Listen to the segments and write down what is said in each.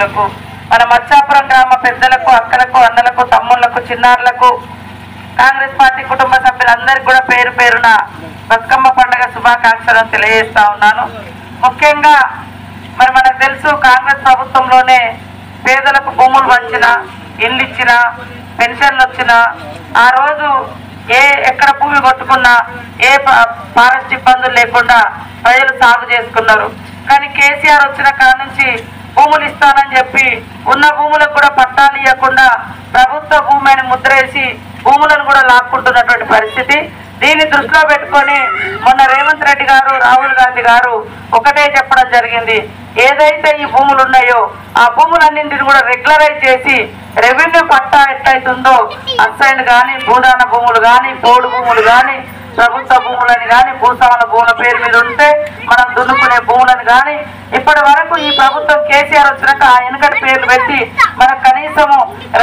నాయకులకు, మన మచ్చాపురం గ్రామ పెద్దలకు, అక్కలకు, అన్నలకు, తమ్ముళ్లకు, చిన్నారులకు, కాంగ్రెస్ పార్టీ కుటుంబ సభ్యులందరికీ కూడా పేరు పేరున బతుకమ్మ పండుగ శుభాకాంక్షలను తెలియజేస్తా ఉన్నాను. ముఖ్యంగా మరి మనకు తెలుసు, కాంగ్రెస్ ప్రభుత్వంలోనే పేదలకు భూములు వంచిన, ఇల్లు ఇచ్చిన, పెన్షన్లు వచ్చిన, ఆ రోజు ఎక్కడ భూమి కొట్టుకున్నా ఏ ఫారెస్ట్ ఇబ్బందులు లేకుండా ప్రజలు సాగు చేసుకున్నారు. కానీ కేసీఆర్ వచ్చిన కాడ నుంచి భూములు ఇస్తానని చెప్పి ఉన్న భూములకు కూడా పట్టాలు ఇవ్వకుండా ప్రభుత్వ భూమిని ముద్రేసి భూములను కూడా లాక్కుంటున్నటువంటి పరిస్థితి. దీన్ని దృష్టిలో పెట్టుకొని మొన్న రేవంత్ రెడ్డి గారు, రాహుల్ గాంధీ గారు ఒకటే చెప్పడం జరిగింది, ఏదైతే ఈ భూములు ఉన్నాయో ఆ భూములన్నింటిని కూడా రెగ్యులరైజ్ చేసి రెవెన్యూ పట్టా ఎట్లయితుందో అసైన్ కానీ, భూదాన భూములు కానీ, పోడు భూములు కానీ, ప్రభుత్వ భూములని కానీ, భూస్వాముల భూముల పేరు మీద ఉంటే మనం దున్నుకునే భూములను కానీ ఇప్పటి వరకు ఈ ప్రభుత్వం కేసీఆర్ వచ్చినాక ఆ వెనుకటి పేర్లు పెట్టి మనకు కనీసము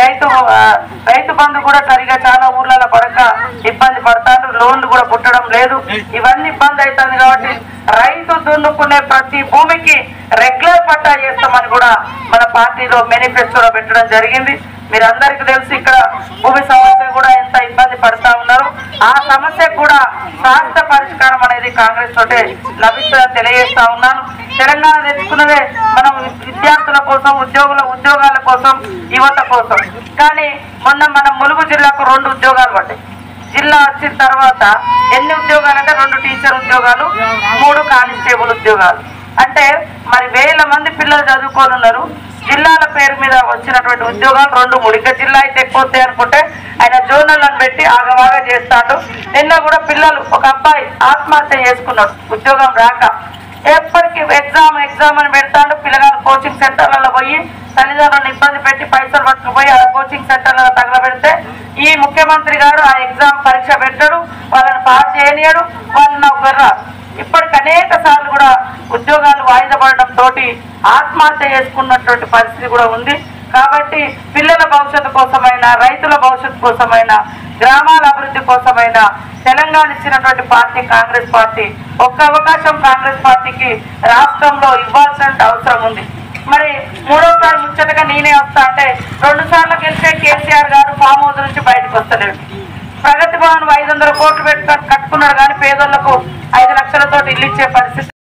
రైతు బంధు కూడా సరిగా చాలా ఊర్లలో పడక ఇబ్బంది పడతారు, లోన్లు కూడా పుట్టడం లేదు. ఇవన్నీ ఇబ్బంది అవుతుంది కాబట్టి రైతు దున్నుకునే ప్రతి భూమికి రెగ్యులర్ పట్టా చేస్తామని కూడా మన పార్టీలో మేనిఫెస్టోలో పెట్టడం జరిగింది. మీరందరికీ తెలుసు, ఇక్కడ భూమి సమస్య కూడా ఎంత ఇబ్బంది పడతా ఉన్నారు. ఆ సమస్య కూడా శాశ్వత పరిష్కారం అనేది కాంగ్రెస్ తోటే లభిస్తుందని తెలియజేస్తా ఉన్నాను. తెలంగాణ తెచ్చుకున్నదే మనం విద్యార్థుల కోసం, ఉద్యోగాల కోసం, యువత కోసం. కానీ మొన్న మన ములుగు జిల్లాకు 2 ఉద్యోగాలు పడ్డాయి. జిల్లా వచ్చిన తర్వాత ఎన్ని ఉద్యోగాలు అంటే 2 టీచర్ ఉద్యోగాలు, 3 కానిస్టేబుల్ ఉద్యోగాలు. అంటే మరి వేల మంది పిల్లలు చదువుకొని ఉన్నారు. జిల్లాల పేరు మీద వచ్చినటువంటి ఉద్యోగాలు 2, 3. ఇంకా జిల్లా అయితే ఎక్కువ వస్తాయి అనుకుంటే ఆయన జోనర్లను పెట్టి ఆగవాగా చేస్తాడు. నిన్న కూడా పిల్లలు, ఒక అబ్బాయి ఆత్మహత్య చేసుకున్నాడు ఉద్యోగం రాక. ఎప్పటికీ ఎగ్జామ్ అని పెడతాడు. పిల్లగాలు కోచింగ్ సెంటర్లలో పోయి తల్లిదండ్రులను ఇబ్బంది పెట్టి పైసలు పట్టుకుపోయి ఆ కోచింగ్ సెంటర్లలో తగలబెడితే ఈ ముఖ్యమంత్రి గారు ఆ ఎగ్జామ్ పరీక్ష పెట్టాడు, వాళ్ళని పాస్ చేయనియడు, వాళ్ళని నవ్వరు. ఇప్పటికి అనేక సార్లు కూడా ఉద్యోగాలు వాయిదా పడడంతో ఆత్మహత్య చేసుకున్నటువంటి పరిస్థితి కూడా ఉంది. కాబట్టి పిల్లల భవిష్యత్తు కోసమైనా, రైతుల భవిష్యత్తు కోసమైనా, గ్రామాల అభివృద్ధి కోసమైనా తెలంగాణ ఇచ్చినటువంటి పార్టీ కాంగ్రెస్ పార్టీ. ఒక్క అవకాశం కాంగ్రెస్ పార్టీకి రాష్ట్రంలో ఇవ్వాల్సిన అవసరం ఉంది. మరి 3వసారి ముచ్చటగా నేనే వస్తా అంటే 2 సార్లు గెలిచే కేసీఆర్ గారు ఫామ్ హౌస్ నుంచి బయటకు వస్తలేడు. ప్రగతి భవన్ 500 కోట్లు పెట్టుకొని కట్టుకున్నాడు, కానీ పేదలకు 5 లక్షలతో ఇల్లు ఇచ్చే పరిస్థితి